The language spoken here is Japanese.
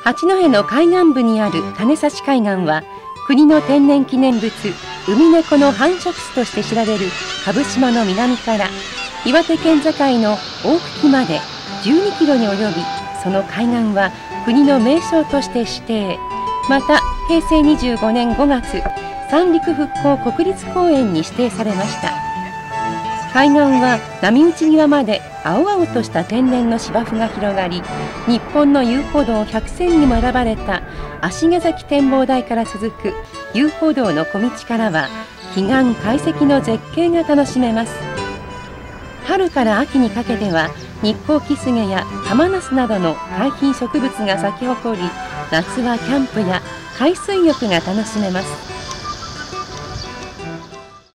八戸の海岸部にある種差海岸は、国の天然記念物ウミネコの繁殖地として知られる蕪島の南から岩手県境の大茎まで12キロに及び、その海岸は国の名勝として指定。また平成25年5月、三陸復興国立公園に指定されました。海岸は波打ち際まで青々とした天然の芝生が広がり、日本の遊歩道100選にも選ばれた芦毛崎展望台から続く遊歩道の小道からは、彼岸懐石の絶景が楽しめます。春から秋にかけては日光キスゲやハマナスなどの海浜植物が咲き誇り、夏はキャンプや海水浴が楽しめます。